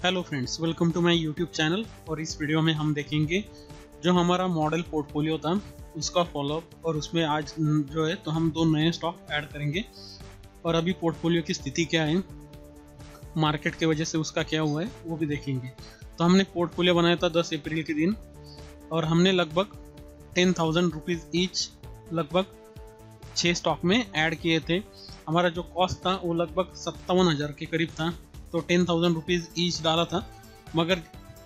Hello friends, welcome to my YouTube channel. और इस video में हम देखेंगे जो हमारा मॉडल पोर्टफोलियो था उसका फॉलोअप, और उसमें आज जो है तो हम दो नए स्टॉक ऐड करेंगे और अभी पोर्टफोलियो की स्थिति क्या है, मार्केट के वजह से उसका क्या हुआ है वो भी देखेंगे। तो हमने पोर्टफोलियो बनाया था 10 अप्रैल के दिन और हमने लगभग 10,000 रुपीज़ ईच लगभग 6 स्टॉक में ऐड किए थे। हमारा जो कॉस्ट था वो लगभग 57,000 के करीब था, तो 10,000 रुपीज़ ईच डाला था। मगर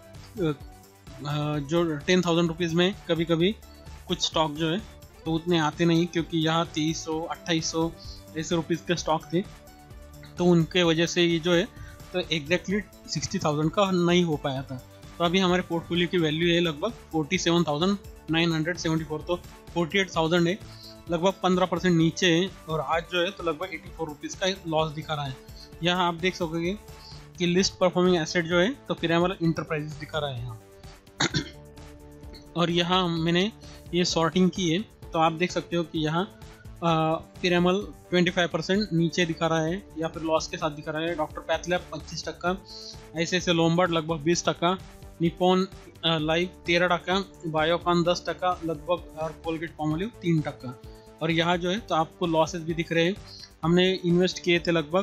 जो 10,000 रुपीज़ में कभी कभी कुछ स्टॉक जो है तो उतने आते नहीं, क्योंकि यहाँ 2300 2800 ऐसे रुपीज़ के स्टॉक थे, तो उनके वजह से ये जो है तो एग्जैक्टली 60,000 का नहीं हो पाया था। तो अभी हमारे पोर्टफोलियो की वैल्यू है लगभग 47,974, तो 48,000 है, लगभग 15% नीचे है। और आज जो है तो लगभग 84 रुपीज़ का लॉस दिखा रहा है। यहाँ आप देख सकोगे कि लिस्ट परफॉर्मिंग एसेट जो है तो पिरामल इंटरप्राइजेस दिखा रहा है यहाँ। और यहाँ मैंने ये सॉर्टिंग की है, तो आप देख सकते हो कि यहाँ पिरामल 25% नीचे दिखा रहा है या फिर लॉस के साथ दिखा रहा है। डॉक्टर पैथलैब 25%, ऐसे लोम्बार्ड लगभग 20%, निपॉन लाइफ 13%, बायोकॉन 10% लगभग, और कोलगेट पामोलिव 3%। और यहाँ जो है तो आपको लॉसेस भी दिख रहे हैं। हमने इन्वेस्ट किए थे लगभग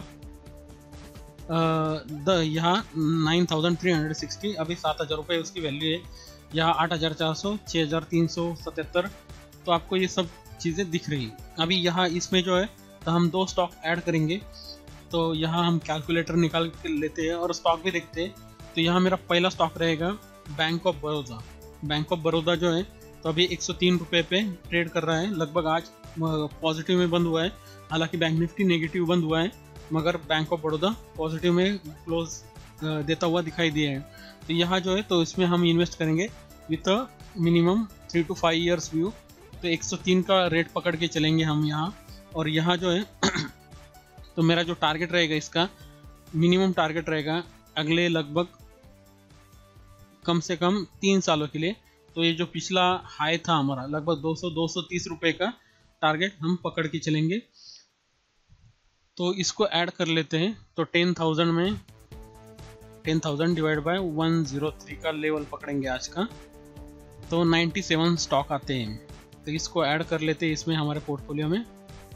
यहाँ 9,360, अभी 7,000 रुपये उसकी वैल्यू है। यहाँ 8,400, 6,377, तो आपको ये सब चीज़ें दिख रही हैं। अभी यहाँ इसमें जो है तो हम दो स्टॉक ऐड करेंगे, तो यहाँ हम कैलकुलेटर निकाल के लेते हैं और स्टॉक भी देखते हैं। तो यहाँ मेरा पहला स्टॉक रहेगा bank of Baroda. Bank of Baroda जो है तो अभी 103 रुपये पे ट्रेड कर रहा है, लगभग आज पॉजिटिव में बंद हुआ है। हालांकि बैंक निफ्टी नेगेटिव बंद हुआ है, मगर बैंक ऑफ बड़ौदा पॉजिटिव में क्लोज देता हुआ दिखाई दिया है। तो यहाँ जो है तो इसमें हम इन्वेस्ट करेंगे with minimum 3 to 5 years view. तो 103 का रेट पकड़ के चलेंगे हम यहाँ। और यहाँ जो है तो मेरा जो टारगेट रहेगा, इसका मिनिमम टारगेट रहेगा अगले लगभग कम से कम 3 सालों के लिए। तो ये जो पिछला हाई था हमारा लगभग 230 रुपये का टारगेट हम पकड़ के चलेंगे। तो इसको ऐड कर लेते हैं। तो 10,000 में 10,000 डिवाइड बाय 103 का लेवल पकड़ेंगे आज का, तो 97 स्टॉक आते हैं। तो इसको ऐड कर लेते हैं इसमें हमारे पोर्टफोलियो में।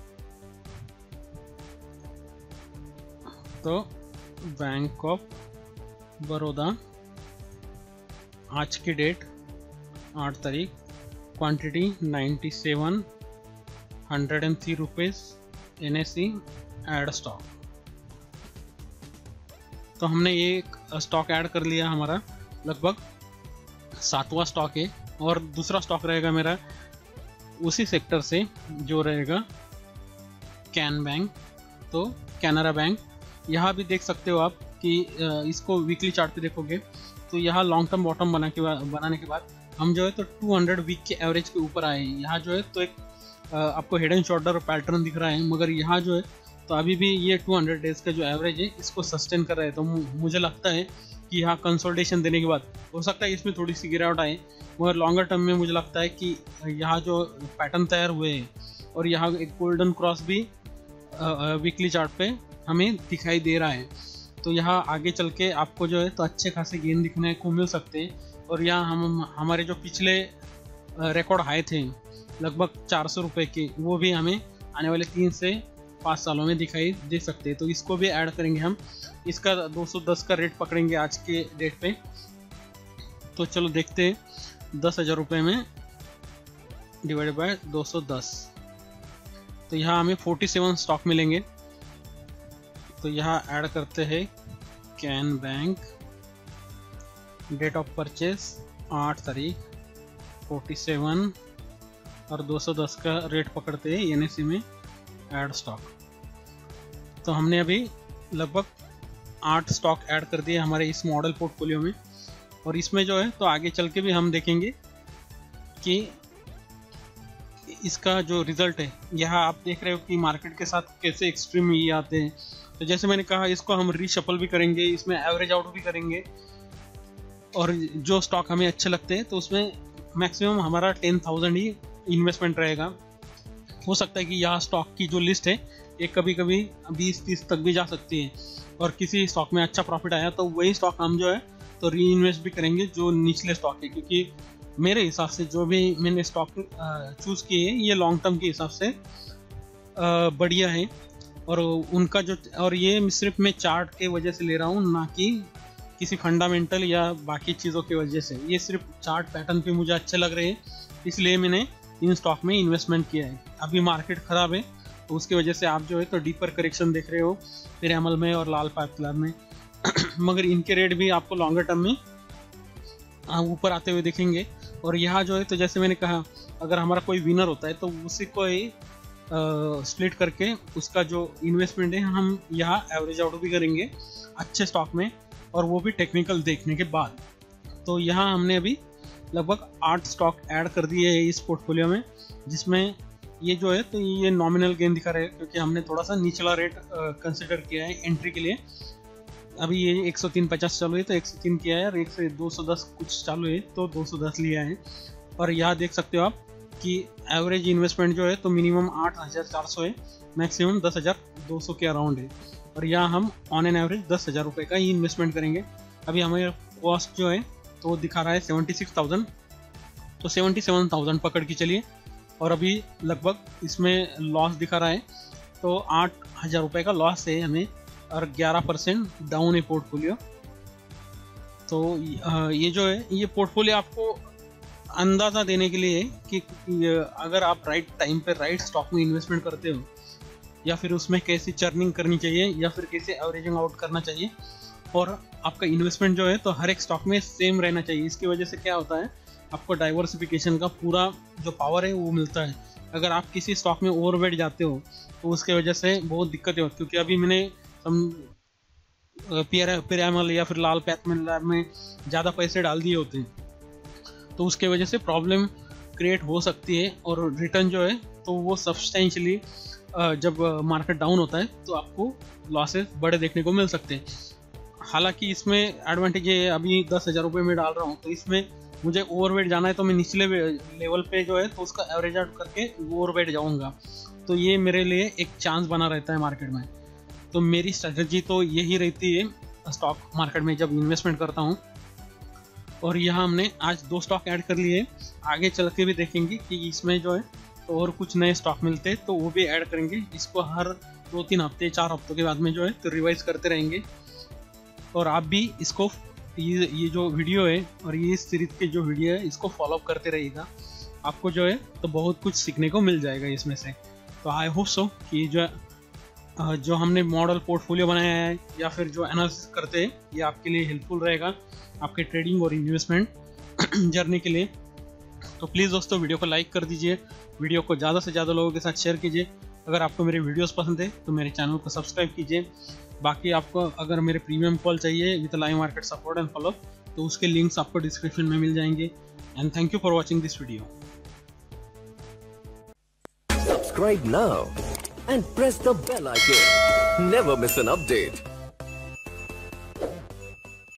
तो बैंक ऑफ बड़ौदा आज की डेट 8 तारीख, quantity 97, 103 rupees, NSE add stock. तो हमने एक स्टॉक ऐड कर लिया, हमारा लगभग 7वां स्टॉक है। और दूसरा स्टॉक रहेगा मेरा उसी सेक्टर से जो रहेगा कैन बैंक, तो कैनरा बैंक। यहाँ भी देख सकते हो आप कि इसको वीकली चार्ट पे देखोगे तो यहाँ लॉन्ग टर्म बॉटम बनाने के बाद हम जो है तो 200 वीक के एवरेज के ऊपर आए। यहाँ जो है तो एक आपको हेड एंड शोल्डर पैटर्न दिख रहा है, मगर यहाँ जो है तो अभी भी ये 200 डेज का जो एवरेज है इसको सस्टेन कर रहा है। तो मुझे लगता है कि यहाँ कंसोलिडेशन देने के बाद हो सकता है इसमें थोड़ी सी गिरावट आए, मगर लॉन्गर टर्म में मुझे लगता है कि यहाँ जो पैटर्न तैयार हुए हैं और यहाँ एक गोल्डन क्रॉस भी वीकली चार्ट पे हमें दिखाई दे रहा है। तो यहाँ आगे चल के आपको जो है तो अच्छे खासे गेन दिखने को मिल सकते हैं। और यहाँ हमारे जो पिछले रिकॉर्ड हाई थे लगभग 400 रुपये के, वो भी हमें आने वाले 3 से 5 सालों में दिखाई दे सकते हैं। तो इसको भी ऐड करेंगे हम। इसका 210 का रेट पकड़ेंगे आज के डेट पे। तो चलो देखते हैं 10,000 रुपये में डिवाइड बाय 210, तो यहाँ हमें 47 स्टॉक मिलेंगे। तो यहाँ ऐड करते हैं Can bank, date of purchase 8 तारीख, 47 और 210 का रेट पकड़ते हैं NSE में ऐड स्टॉक। तो हमने अभी लगभग 8 स्टॉक ऐड कर दिए हमारे इस मॉडल पोर्टफोलियो में। और इसमें जो है तो आगे चल के भी हम देखेंगे कि इसका जो रिजल्ट है, यहाँ आप देख रहे हो कि मार्केट के साथ कैसे एक्सट्रीम ये आते हैं। तो जैसे मैंने कहा, इसको हम रीशफल भी करेंगे, इसमें एवरेज आउट भी करेंगे, और जो स्टॉक हमें अच्छे लगते हैं तो उसमें मैक्सिमम हमारा 10,000 ही इन्वेस्टमेंट रहेगा। हो सकता है कि यहाँ स्टॉक की जो लिस्ट है ये कभी कभी 20-30 तक भी जा सकती है। और किसी स्टॉक में अच्छा प्रॉफिट आया तो वही स्टॉक हम जो है तो री इन्वेस्ट भी करेंगे जो निचले स्टॉक है, क्योंकि मेरे हिसाब से जो भी मैंने स्टॉक चूज़ किए हैं ये लॉन्ग टर्म के हिसाब से बढ़िया है। और उनका जो, और ये सिर्फ मैं चार्ट के वजह से ले रहा हूँ, ना कि किसी फंडामेंटल या बाकी चीज़ों की वजह से। ये सिर्फ चार्ट पैटर्न पे मुझे अच्छे लग रहे हैं, इसलिए मैंने इन स्टॉक में इन्वेस्टमेंट किया है। अभी मार्केट ख़राब है तो उसकी वजह से आप जो है तो डीपर करेक्शन देख रहे हो पिरामल में और लाल पाइपलाइन में मगर इनके रेट भी आपको लॉन्गर टर्म में ऊपर आते हुए दिखेंगे। और यहाँ जो है तो जैसे मैंने कहा, अगर हमारा कोई विनर होता है तो उसी को ही स्प्लिट करके उसका जो इन्वेस्टमेंट है हम यहाँ एवरेज आउट भी करेंगे अच्छे स्टॉक में, और वो भी टेक्निकल देखने के बाद। तो यहाँ हमने अभी लगभग 8 स्टॉक ऐड कर दिए हैं इस पोर्टफोलियो में, जिसमें ये जो है तो ये नॉमिनल गेन दिखा रहे हैं, क्योंकि हमने थोड़ा सा निचला रेट कंसिडर किया है एंट्री के लिए। अभी ये 103.50 चालू है तो 103 किया है, और 1 से 210 कुछ चालू है तो 210 लिया है। और यहाँ देख सकते हो आप कि एवरेज इन्वेस्टमेंट जो है तो मिनिमम 8,400 है, मैक्सिमम 10,200 के अराउंड है। और यहाँ हम ऑन एन एवरेज 10,000 रुपये का ही इन्वेस्टमेंट करेंगे। अभी हमारे कॉस्ट जो है तो दिखा रहा है 76,000, तो 77,000 पकड़ के चलिए। और अभी लगभग इसमें लॉस दिखा रहा है तो 8,000 रुपये का लॉस है हमें, और 11% डाउन है पोर्टफोलियो। तो ये जो है ये पोर्टफोलियो आपको अंदाज़ा देने के लिए कि अगर आप राइट टाइम पे राइट स्टॉक में इन्वेस्टमेंट करते हो, या फिर उसमें कैसी चर्निंग करनी चाहिए, या फिर कैसे एवरेजिंग आउट करना चाहिए, और आपका इन्वेस्टमेंट जो है तो हर एक स्टॉक में सेम रहना चाहिए। इसकी वजह से क्या होता है, आपको डाइवर्सिफिकेशन का पूरा जो पावर है वो मिलता है। अगर आप किसी स्टॉक में ओवरवेट जाते हो तो उसके वजह से बहुत दिक्कतें होती, क्योंकि अभी मैंने पिरामल या फिर लाल पाइपलाइन में ज़्यादा पैसे डाल दिए होते हैं, तो उसके वजह से प्रॉब्लम क्रिएट हो सकती है। और रिटर्न जो है तो वो सब्सटेंशियली जब मार्केट डाउन होता है तो आपको लॉसेस बड़े देखने को मिल सकते हैं। हालांकि इसमें एडवांटेज है, अभी 10,000 रुपये में डाल रहा हूँ तो इसमें मुझे ओवरवेट जाना है तो मैं निचले लेवल पे जो है तो उसका एवरेज आउट करके ओवरवेट जाऊँगा, तो ये मेरे लिए एक चांस बना रहता है मार्केट में। तो मेरी स्ट्रेटजी तो यही रहती है स्टॉक मार्केट में जब इन्वेस्टमेंट करता हूँ। और यहाँ हमने आज 2 स्टॉक ऐड कर लिए, आगे चल के भी देखेंगे कि इसमें जो है तो और कुछ नए स्टॉक मिलते हैं तो वो भी ऐड करेंगे। इसको हर 2-3 हफ्ते 4 हफ्तों के बाद में जो है तो रिवाइज करते रहेंगे। और आप भी इसको ये जो वीडियो है और ये सीरीज के जो वीडियो है इसको फॉलोअप करते रहिएगा, आपको जो है तो बहुत कुछ सीखने को मिल जाएगा इसमें से। तो आई होप सो कि जो हमने मॉडल पोर्टफोलियो बनाया है या फिर जो एनालिसिस करते हैं ये आपके लिए हेल्पफुल रहेगा आपके ट्रेडिंग और इन्वेस्टमेंट जर्नी के लिए। तो प्लीज़ दोस्तों वीडियो को लाइक कर दीजिए, वीडियो को ज़्यादा से ज़्यादा लोगों के साथ शेयर कीजिए। अगर आपको मेरे वीडियोस पसंद है तो मेरे चैनल को सब्सक्राइब कीजिए। बाकी आपको अगर मेरे प्रीमियम कॉल चाहिए with live market support and follow तो उसके लिंक्स आपको डिस्क्रिप्शन में मिल जाएंगे। And thank you for watching this video. Subscribe now and press the bell icon. Never miss an update.